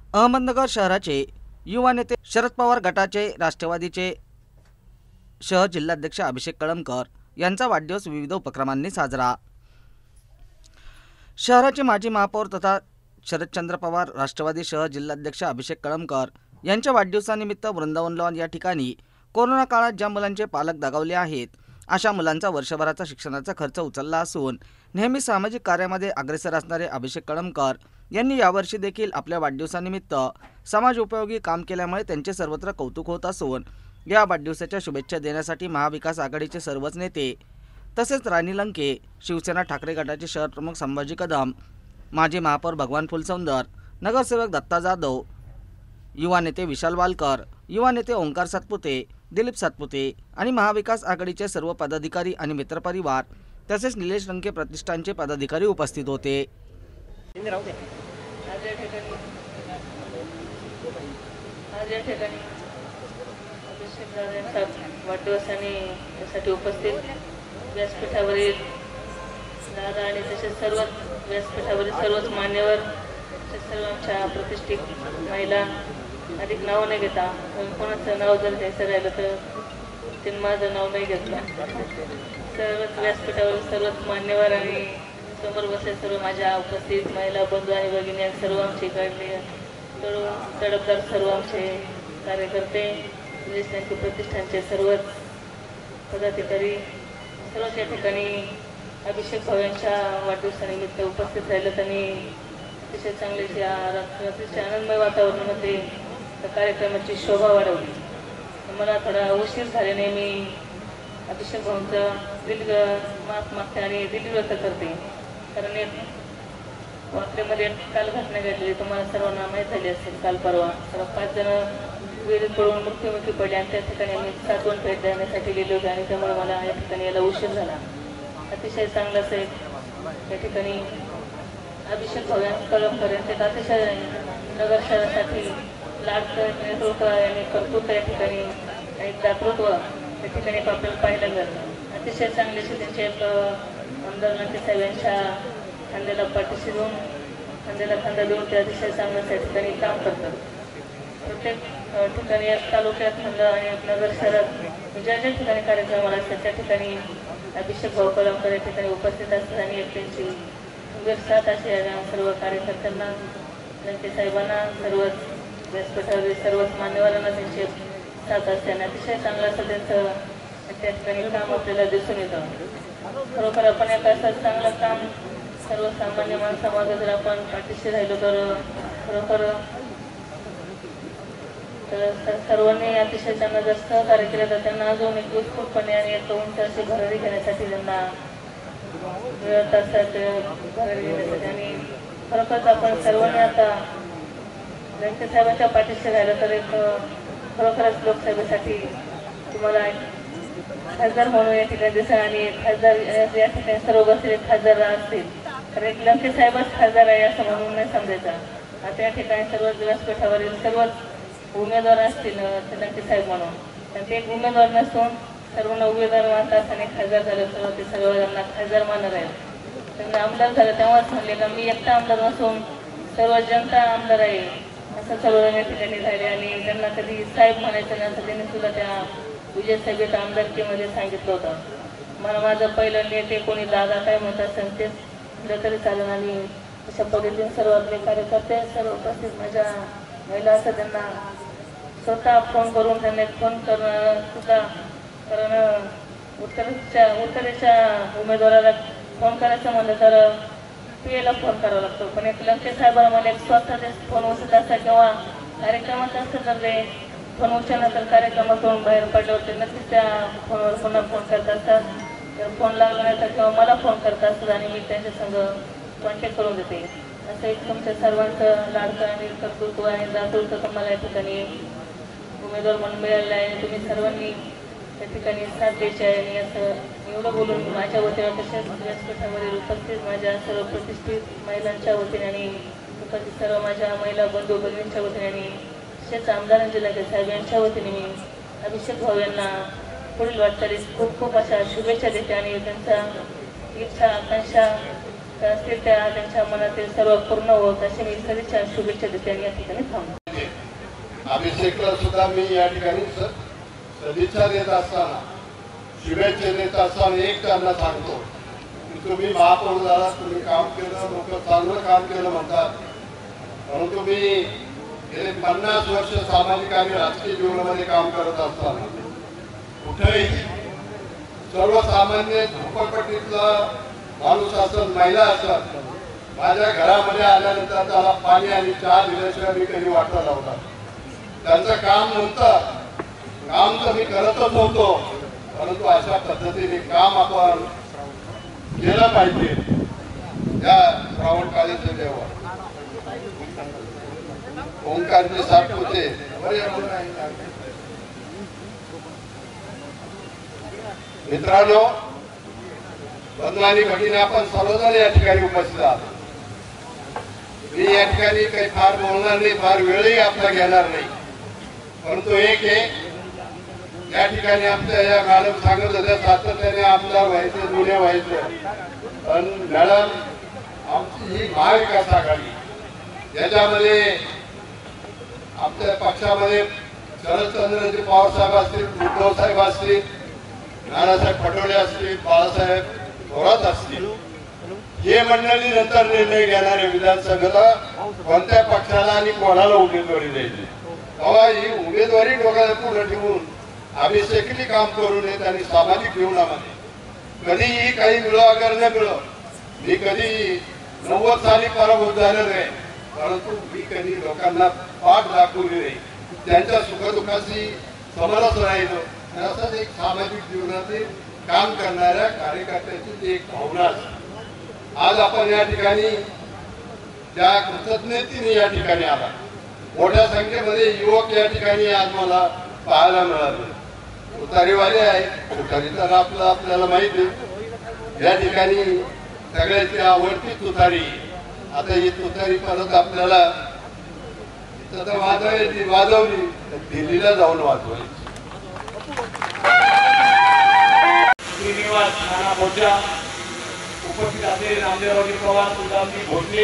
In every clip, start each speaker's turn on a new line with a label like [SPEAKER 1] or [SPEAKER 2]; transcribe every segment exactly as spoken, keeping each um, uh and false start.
[SPEAKER 1] अहमदनगर शहराचे युवा नेते शरद पवार गटाचे राष्ट्रवादीचे शहर जिल्हाध्यक्ष अभिषेक कळमकर यांचा वाढदिवस विविध उपक्रमांनी साजरा। शहराचे माजी महापौर तथा शरदचंद्र पवार राष्ट्रवादी शहर जिल्हाध्यक्ष अभिषेक कळमकर यांच्या वाढदिवसानिमित्त वृंदावन लॉन या ठिकाणी कोरोना काळात ज्या मुलांचे पालक दगावले आहेत अशा मुलांचा वर्षभराचा शिक्षणाचा खर्च उचलला असून नेहमी सामाजिक कार्यामध्ये अग्रेसर असणारे अभिषेक कळमकर यांनी यावर्षी देखील आपल्या वाढदिवसानिमित्त समाज उपयोगी काम केल्यामुळे त्यांचे सर्वत्र कौतुक होत असून या वाढदिवसाच्या शुभेच्छा देण्यासाठी महाविकास आघाडीचे सर्वच नेते तसेच राणी लंके, शिवसेना ठाकरे गटाचे शहर प्रमुख संभाजी कदम, माजी महापौर भगवान फुलसौंदर, नगरसेवक दत्ता जाधव, युवा नेते विशाल वालकर, युवा नेते ओंकार सातपुते, दिलीप सातपुते आणि महाविकास आघाडीचे सर्व पदाधिकारी आणि मित्रपरिवार तसेच निलेश लंके प्रतिष्ठानचे पदाधिकारी उपस्थित होते।
[SPEAKER 2] वाढदिवसासाठी उपस्थित व्यासपीठावरील दादा आणि तसेच सर्व व्यासपीठावरील सर्वच मान्यवर सर्व आमच्या प्रतिष्ठित महिला अधिक नाव नाही घेता कोणाचं नाव जर घ्यायचं राहिलं तर ते माझं नाव नाही घेतलं। सर्वच व्यासपीठावरील सर्वच मान्यवर आणि समोर बसले सर्व माझ्या उपस्थित महिला बंधू आणि भगिनी सर्व आमचे काढले सर्व तडफदार सर्व आमचे कार्यकर्ते त्यांचे प्रतिष्ठानचे सर्वच पदाधिकारी सर्वच या ठिकाणी अभिषेक भाऊ यांच्या वाढदिवसानिमित्त उपस्थित राहिलं त्यांनी अतिशय चांगले अतिशय आनंदमय वातावरणामध्ये कार्यक्रमाची शोभा वाढवली। मला थोडा उशीर झाल्याने मी अभिषेक भाऊंचं दिल माफ मागते आणि दिल व्यक्त करते, कारण एक वाकडेमध्ये काल घटना घडली तुम्हाला सर्वांना माहीत झाली असेल। काल परवा तर पाच जण विहिरीत पडून मृत्युमुखी पडले आणि त्या ठिकाणी आम्ही सातवण भेट देण्यासाठी गेलो होतो आणि त्यामुळे मला या ठिकाणी यायला उशीर झाला। अतिशय चांगलं असं या ठिकाणी अभिषेक भाऊ कळमकर यांचे अतिशय नगर शहरासाठी लाडकं नेतृत्व आणि कर्तृत्व या ठिकाणी आणि दातृत्व या ठिकाणी आपल्याला पाहायला जातं। अतिशय चांगले त्यांचे एक आमदार लंके साहेब यांच्या खांद्याला पाठीशी देऊन खांद्याला खांदा देऊन ते अतिशय चांगलं त्या ठिकाणी काम करतात। प्रत्येक ठिकाणी तालुक्यात म्हणलं आणि नगर शहरात ज्या ज्या ठिकाणी कार्यक्रमाला असतात त्या ठिकाणी अभिषेक भाऊ कळमकर या ठिकाणी उपस्थित असतात आणि एक त्यांची साथ असे सर्व कार्यकर्त्यांना लंके साहेबांना सर्वच व्यासपीठावरील सर्वच मान्यवरांना त्यांचे साथ असते आणि अतिशय चांगलं असं त्यांचं त्या ठिकाणी काम आपल्याला दिसून येतं। खरोखर आपण एक असं चांगलं काम सर्वसामान्य माणसामागे जर आपण पाठीशी राहिलो तर खरोखर तर सर्वांनी अतिशय त्यांना जर सहकार्य केलं तर त्यांना अजून एक उत्स्फूर्तपणे आणि एक उंच अशी भरारी घेण्यासाठी त्यांना मिळत असतात भरारी घेण्यासाठी। आणि खरोखरच आपण सर्वांनी आता लंके साहेबांच्या पाठीशी राहिलं तर एक खरोखरच लोकसभेसाठी तुम्हाला खासदार म्हणून या ठिकाणी दिसेल आणि खासदार या ठिकाणी सर्व बसलेले खासदार असतील तर एक लंके साहेबच खासदार आहे असं म्हणून नाही समजायचं। आता या ठिकाणी सर्वच व्यासपीठावरील सर्वच उमेदवार असतील लंके साहेब म्हणून तर ते एक उमेदवार नसून सर्वांना उमेदवार मानतात आणि खासदार झालं सर्व ते सर्वांना खासदार मानणार आहेत। त्यांना आमदार झालं तेव्हाच म्हणले का मी एकटा आमदार नसून सर्व जनता आमदार आहे असं सर्व या ठिकाणी झाले आणि त्यांना कधी साहेब म्हणायचं नाही असं त्यांनी सुद्धा त्या विजय सभेत आमदारकीमध्ये सांगितलं होतं। मला माझं पहिलं नेते कोणी दादा काय म्हणत असेल तेच दिलं तरी चालेल आणि अशा पद्धतीने सर्व आपले कार्यकर्ते सर्व उपस्थित माझ्या महिला असं त्यांना स्वतः फोन करून त्यांना फोन करणं सुद्धा कारण उत्तरेच्या उत्तरेच्या उमेदवाराला फोन करायचं म्हणलं तर पी एला फोन करावा लागतो, पण एक लंके साहेबांना मला एक स्वतः ते फोन उचलत असतात किंवा कार्यक्रमात असतं तर ते फोन उचललं तर कार्यक्रमातून बाहेर पडल्यावर नक्कीच त्या फोनवर पुन्हा फोन करत असतात। तर फोन लागला नाही तर किंवा मला फोन करत असतात आणि मी त्यांच्या संग कॉन्टॅक्ट करून देते। असं एक तुमच्या सर्वांचं लाडकं आणि कर्तृत्व आणि दातृत्व तुम्हाला या ठिकाणी उमेदवार म्हणून मिळालेलं आहे। तुम्ही सर्वांनी त्या ठिकाणी साथ द्यायची आहे आणि असं एवढं बोलून माझ्या वतीने तसेच व्यासपीठावरील उपस्थित माझ्या सर्व प्रतिष्ठित महिलांच्या वतीने आणि उपस्थित सर्व माझ्या महिला बंधू भगिनींच्या वतीने आणि तसेच आमदारांचे लंके साहेब यांच्या वतीने मी अभिषेक भाऊ यांना पुढील वाटचालीस खूप खूप अशा शुभेच्छा देते आणि त्यांचा इच्छा आकांक्षा त्या असतील त्या त्यांच्या मनातील सर्व पूर्ण होत अशी मी सदिच्छा शुभेच्छा देते आणि या ठिकाणी थांबतो.
[SPEAKER 3] अभिषेकला सुद्धा मी या ठिकाणी सदिच्छा देत असताना शुभेच्छा देत असताना एक त्यांना सांगतो की तुम्ही महापौर झाला, तुम्ही काम केलं, लोक चांगलं काम केलं म्हणतात, परंतु मी गेले पन्नास वर्ष सामाजिक आणि राजकीय जीवनामध्ये काम करत असताना कुठेही सर्वसामान्य झोपडपट्टीतला माणूस असत, महिला असत, माझ्या घरामध्ये आल्यानंतर त्याला पाणी आणि चहा दिल्याशिवाय मी कधी वाटत नव्हता. त्यांचं काम नव्हतं, काम तर मी करतच नव्हतो, परंतु अशा पद्धतीने काम आपण केलं पाहिजे. या श्रावण काळीचे देव ओंकारचे साथ होते. मित्रांनो, बंधू आणि भगिनी, आपण सर्वजण या ठिकाणी उपस्थित आहात. मी या ठिकाणी काही फार बोलणार नाही, फार वेळही आपला घेणार नाही, परंतु एक आहे, या ठिकाणी आमच्या या मॅडम सांगत होत्या सातत्याने आमदार व्हायचे, जुने व्हायचे, पण मॅडम आमची ही महाविकास आघाडी याच्यामध्ये आमच्या पक्षामध्ये शरदचंद्रजी पवार साहेब असतील, उद्धव साहेब असतील, नानासाहेब पटोले असतील, बाळासाहेब थोरात असतील, हे मंडळी नंतर निर्णय घेणारे विधानसभेला कोणत्या पक्षाला आणि कोणाला उमेदवारी द्यायची. तेव्हा ही उमेदवारी डोक्याला पुढे ठेवून अभिषेकली काम करू नये. त्यांनी सामाजिक जीवनामध्ये कधीही काही मिळो अगर न मिळो, मी कधी नव्वद साली पराभूत झालेलो आहे, परंतु मी कधी लोकांना पाठ दाखवली नाही, त्यांच्या सुखदुःखाशी समरस राहिलो. असंच एक सामाजिक जीवनातील काम करणाऱ्या कार्यकर्त्याची ती एक भावना असते. आज आपण या ठिकाणी ज्या कृतज्ञतेने या ठिकाणी आला, मोठ्या संख्येमध्ये युवक या ठिकाणी आज मला पाहायला मिळाले. तुतारीवाले आहे, तुतारी तर आपलं आपल्याला माहिती आहे, या ठिकाणी सगळ्याची आवडती तुतारी. आता ही तुतारी परत आपल्याला वाजवायची, वाजवली दिल्लीला जाऊन वाजवायची.
[SPEAKER 4] श्रीनिवास नाना भोजा उपस्थित असलेले नामदेवरावजी पवार, सुदामजी भोसले,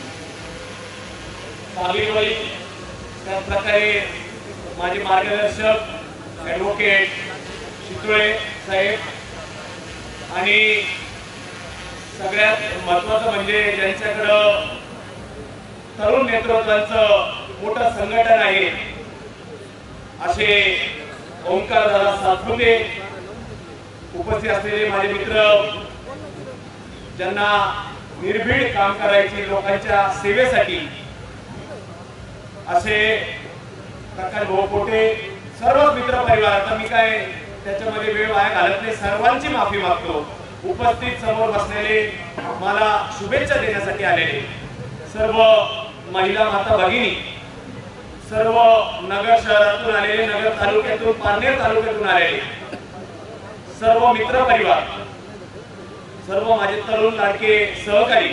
[SPEAKER 4] सालीबाई, त्याचप्रकारे माझे मार्गदर्शक ॲडव्होकेट शितोळे साहेब, आणि सगळ्यात महत्वाचं म्हणजे ज्यांच्याकडं तरुण नेतृत्वाचं मोठं संघटन आहे असे ओंकार दादा सातपुते, उपस्थित असलेले माझे मित्र ज्यांना निर्भीड काम करायचे लोकांच्या सेवेसाठी असे प्रकाश भाऊ पोटे, सर्व मित्र परिवार. आता मी काय त्याच्यामध्ये वेळ वाया घालत नाही, सर्वांची माफी मागतो. उपस्थित समोर बसलेले, मला शुभेच्छा देण्यासाठी आलेले सर्व महिला माता भगिनी, सर्व नगर शहरातून आलेले, नगर तालुक्यातून, पारनेर तालुक्यातून आलेले सर्व मित्र परिवार, सर्व माझे तरुण लाडके सहकारी,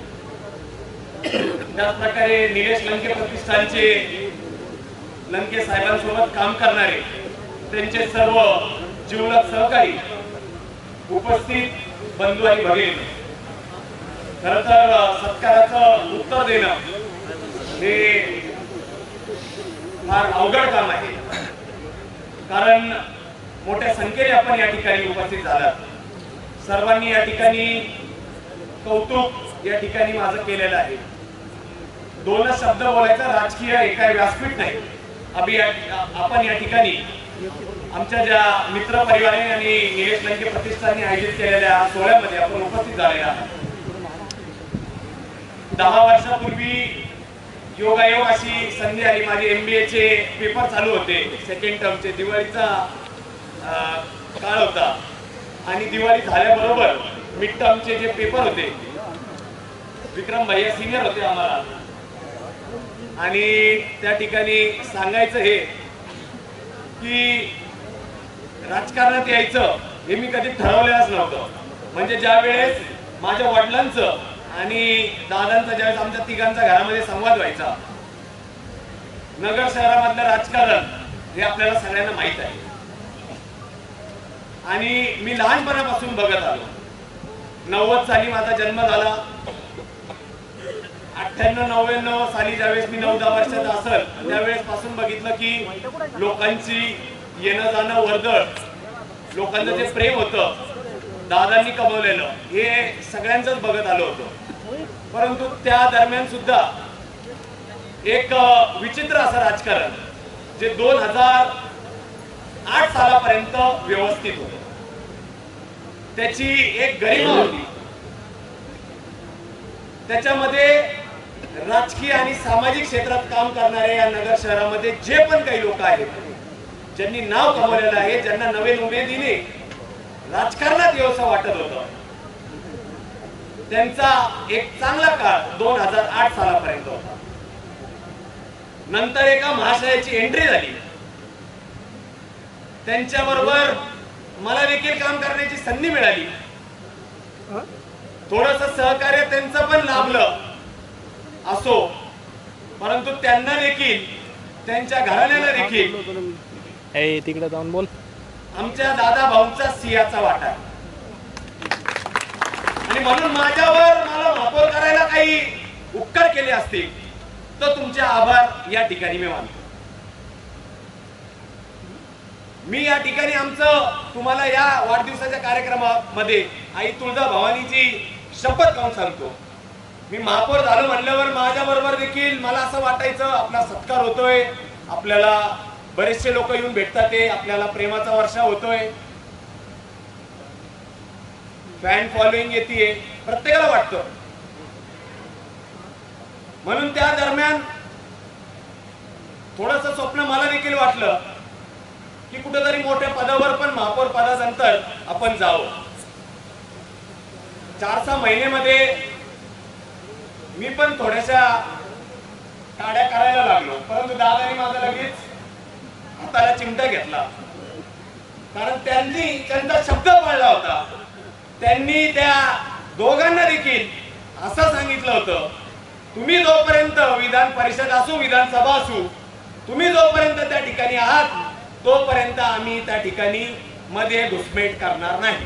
[SPEAKER 4] त्याच प्रकारे निलेश लंके प्रतिष्ठानचे लंके साहेबांसोबत काम करणारे त्यांचे सर्व जीवलग सहकारी, उपस्थित बंधू आणि भगिनी. खर तर सत्काराचं उत्तर देणं हे फार अवघड काम आहे, कारण मोठ्या संख्येने आपण या ठिकाणी उपस्थित झालात. सर्वांनी या ठिकाणी कौतुक या ठिकाणी माझं केलेलं आहे. दोनच शब्द बोलायचा, राजकीय एका व्यासपीठ नाही. अभि आपण या ठिकाणी आमच्या ज्या मित्र परिवाराने आणि निलेश लंके प्रतिष्ठानने आयोजित केलेल्या सोहळ्यामध्ये आपण उपस्थित झालेला आहात. दहा वर्षापूर्वी योगायोग अशी संधी आली. माझे एमबीए चे पेपर चालू होते, सेकंड टर्मचे, दिवाळीचा काळ होता, आणि दिवाळी झाल्याबरोबर मिड टर्मचे जे पेपर होते, विक्रम भैया सिनियर होते आम्हाला, आणि त्या ठिकाणी सांगायचं हे की राजकारणात यायचं हे मी कधी ठरवलेलंच नव्हतं. म्हणजे ज्या वेळेस माझ्या वडिलांचं आणि दादांचा ज्यावेळेस आमच्या तिघांचा घरामध्ये संवाद व्हायचा, नगर शहरामधलं राजकारण हे आपल्याला सगळ्यांना माहित आहे, आणि मी लहानपणापासून बघत आलो. नव्वद साली माझा जन्म झाला, अठ्ठ्याण्णव नव्याण्णव साली ज्यावेळेस मी नऊ दहा वर्षाचा असेल त्यावेळेस पासून बघितलं की लोकांची येणं जाणं वर्दळ, लोकांचं जे प्रेम होतं दादांनी कमवलेलं हे सगळ्यांचंच बघत आलो होतो. परंतु त्या दरम्यान सुद्धा एक विचित्र असं राजकारण जे दोन हजार आठ सालापर्यंत व्यवस्थित होतं, त्याची एक गरिमा होती. त्याच्यामध्ये राजकीय आणि सामाजिक क्षेत्रात काम करणारे या नगर शहरामध्ये जे पण काही लोक आहेत, ज्यांनी नाव कमवलेलं आहे, ज्यांना नवीन उमेदीने राजकारणात येऊसं वाटत होतं, त्यांचा एक चांगला काळ दोन हजार आठ सालापर्यंत होता. नंतर एका महाशयाची एंट्री झाली, त्यांच्याबरोबर मला देखील काम करण्याची संधी मिळाली. थोडस सहकार्य त्यांचं पण लाभलं असो, परंतु त्यांना देखील त्यांच्या घराण्याला देखील
[SPEAKER 5] तिकडे जाऊन बोल
[SPEAKER 4] आमच्या दादा भाऊंचा सिंहाचा वाटा. आणि म्हणून माझ्यावर मला महापौर करायला काही उपकार केले असतील तर तुमचे आभार या ठिकाणी मी मानतो. मी या ठिकाणी आमचं तुम्हाला या वाढदिवसाच्या कार्यक्रमामध्ये आई तुळजा भवानीची शपथ लावून सांगतो. मी महापौर झालो म्हणल्यावर माझ्या बरोबर देखील मला असं वाटायचं आपला सत्कार होतोय, आपल्याला बरेचसे लोक येऊन भेटतात, आपल्याला प्रेमाचा वर्षा होतोय, फॅन फॉलोइंग येते, प्रत्येकाला वाटतं. म्हणून त्या दरम्यान थोडस स्वप्न मला देखील वाटलं की कुठेतरी मोठ्या पदावर पण महापौर पदानंतर आपण जावं. चार सहा महिन्यामध्ये मी पण थोड्याशा टाड्या करायला लागलो, परंतु दादानी माझा लगेच हाताला चिमटा घेतला. कारण त्यांनी त्यांचा शब्द पाळला होता. त्यांनी त्या दोघांना देखील असं सांगितलं होतं, तुम्ही जोपर्यंत विधान परिषद असू विधानसभा असू, तुम्ही जोपर्यंत त्या ठिकाणी आहात तोपर्यंत आम्ही त्या ठिकाणी मध्ये घुसमेट करणार नाही.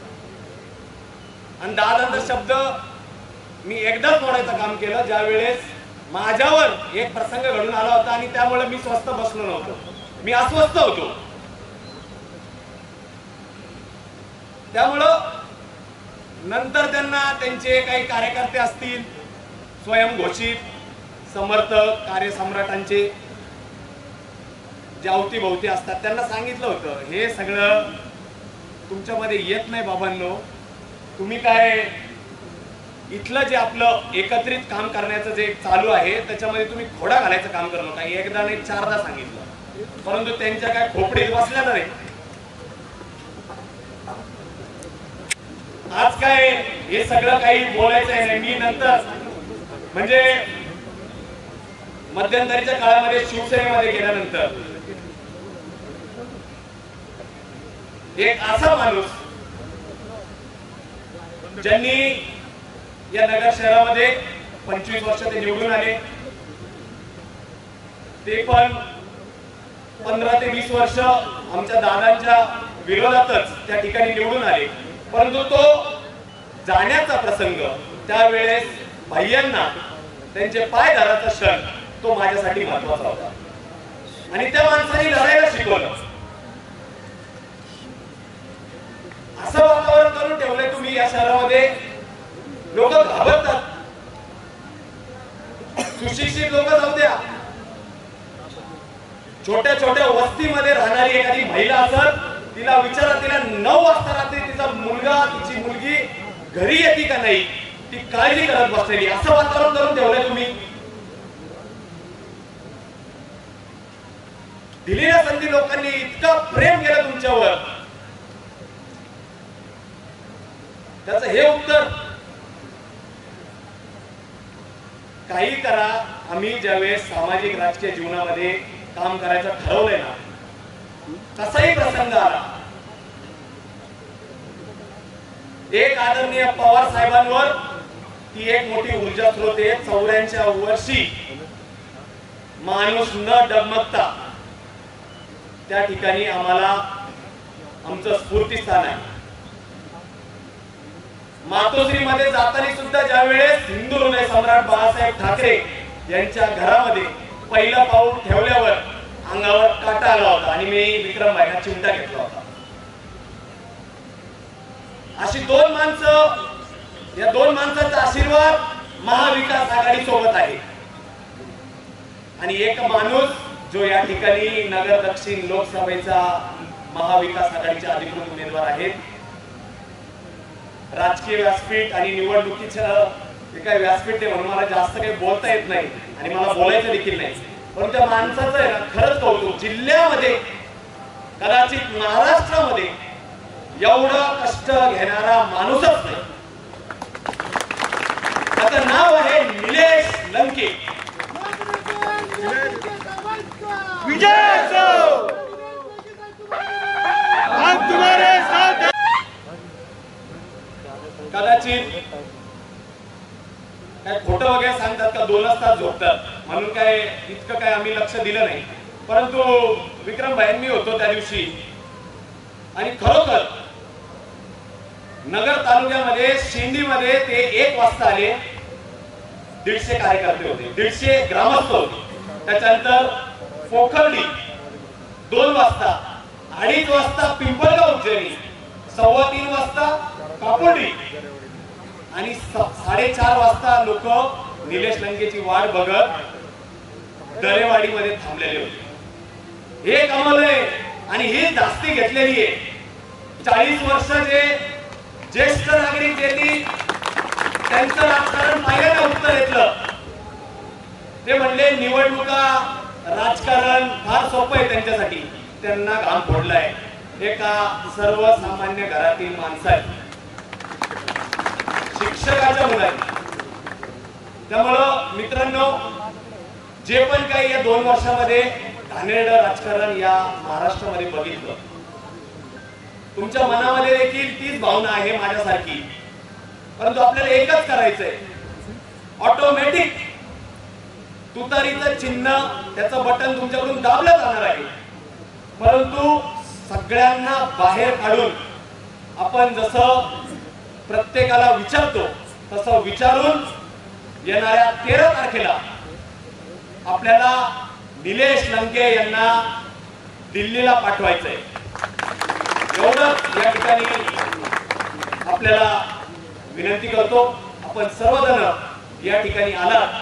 [SPEAKER 4] आणि दादांचा शब्द मी एकदाच मोडायचं काम केलं, ज्या वेळेस माझ्यावर एक प्रसंग घडून आला होता आणि त्यामुळे मी स्वस्थ बसलो नव्हतो, मी अस्वस्थ होतो. त्यामुळं नंतर त्यांना त्यांचे काही कार्यकर्ते असतील, स्वयंघोषित समर्थक कार्यसम्राटांचे जे अवतीभोवती असतात, त्यांना सांगितलं होतं हे सगळं तुमच्यामध्ये येत नाही बाबांनो, तुम्ही काय इथलं जे आपलं एकत्रित काम करण्याचं जे चालू आहे त्याच्यामध्ये तुम्ही खोडा घालायचं काम करू नका. एकदा नाही चारदा सांगितलं, परंतु त्यांच्या काय खोपडीत बसल्या नाही. आज काय हे सगळं काही बोलायचं आहे. मी नंतर म्हणजे मध्यंतरीच्या काळामध्ये शिवसेनेमध्ये गेल्यानंतर एक असा माणूस ज्यांनी या नगर शहरामध्ये पंचवीस वर्ष ते निवडून आले, ते पण पंधरा ते वीस वर्ष आमच्या दादांच्या विरोधातच त्या ठिकाणी निवडून आले. परंतु तो जाण्याचा प्रसंग त्यावेळेस भैयांना त्यांचे पाय धराचा क्षण तो माझ्यासाठी महत्वाचा होता. आणि त्या माणसाने लढायला शिकवलं. असं वातावरण करून ठेवलंय तुम्ही या शहरामध्ये, लोक घाबरतात. सुशिक्षित लोक जाऊ द्या, छोट्या छोट्या वस्तीमध्ये राहणारी एखादी महिला असत, तिला विचारा तिला नऊ वाजता रात्री तिचा मुलगा तिची मुलगी घरी येते का नाही, ती काळजी करत बसलेली. असं वातावरण करून ठेवलंय तुम्ही. दिलेल्या संधी लोकांनी इतकं प्रेम केलं तुमच्यावर, त्याचं हे उत्तर काही करा. आम्ही ज्यावेळेस सामाजिक राजकीय जीवनामध्ये काम करायचं ठरवलंय ना, कसाही प्रसंग आला, एक आदरणीय पवार साहेबांवर ती एक मोठी ऊर्जा स्रोत आहे. चौऱ्याऐंशी वर्षी माणूस न डगमगता त्या ठिकाणी आम्हाला आमचं स्फूर्तीस्थान आहे. मातोश्री मध्ये जाताना सुद्धा ज्या वेळेस हिंदू हृदय सम्राट बाळासाहेब ठाकरे यांच्या घरामध्ये पहिला पाऊल ठेवल्यावर अंगावर काटा आला होता आणि मी विक्रम भाईंना चिमटा घेतला होता. अशी दोन माणसं, या दोन माणसांचा आशीर्वाद महाविकास आघाडी सोबत आहे. आणि एक माणूस जो या ठिकाणी नगर दक्षिण लोकसभेचा महाविकास आघाडीचे अधिकृत उमेदवार आहेत. राजकीय व्यासपीठ आणि निवडणुकीचं जे काही व्यासपीठ आहे म्हणून मला जास्त काही बोलता येत नाही आणि मला बोलायचं देखील नाही. पण त्या माणसाचं आहे ना, खरंच कौतुक. जिल्ह्यामध्ये कदाचित महाराष्ट्रामध्ये एवढं कष्ट घेणारा माणूसच नाही. त्याचं नाव आहे निलेश लंके. कदाचित काय खोटं वगैरे सांगतात का, दोनच तास झोपतात म्हणून काय इतकं काय आम्ही लक्ष दिलं नाही. परंतु विक्रम भाई मी होतो त्या दिवशी आणि खरोखर नगर तालुक्यामध्ये शिंदीमध्ये ते एक वाजता आले. दीडशे कार्यकर्ते होते, दीडशे ग्रामस्थ होते. त्याच्यानंतर पोखर्डी दोन वाजता, अडीच वाजता पिंपळगाव उज्जैनी, सव्वा तीन वाजता कापोडी आणि साडेचार वाजता लोक निलेश लंकेची वाट बघत दरेवाडीमध्ये थांबलेले होते. हे कमावलंय आणि ही जास्ती घेतलेली आहे. चाळीस वर्षाचे ज्येष्ठ नागरिक ज्यांनी त्यांचं राजकारण पाहिलं उत्तर घेतलं ते म्हणले निवडणुका राजकारण फार सोपं आहे त्यांच्यासाठी. त्यांना घाम फोडलाय. एका सर्वसामान्य घरातील माणसाची, शिक्षकाच्या मुलाची. त्यामुळं मित्रांनो, जे पण काही या दोन वर्षामध्ये घाणेरडं राजकारण या महाराष्ट्रामध्ये बघितलं, तुमच्या मनामध्ये देखील तीच भावना आहे माझ्यासारखी. परंतु आपल्याला एकच करायचंय, ऑटोमॅटिक तुतारीचं चिन्ह, त्याचं बटन तुमच्याकडून दाबलं जाणार आहे. परंतु सगळ्यांना बाहेर काढून आपण जसं प्रत्येकाला विचारतो तसं विचारून येणाऱ्या तेरा तारखेला आपल्याला निलेश लंके यांना दिल्लीला पाठवायचंय. एवढंच या ठिकाणी आपल्याला विनंती करतो. आपण सर्वजण या ठिकाणी आलात